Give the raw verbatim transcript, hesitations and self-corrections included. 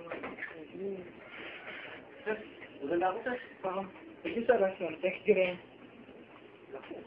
Maganda ako, sir. Oo. Thank you, sir. Thank you rin.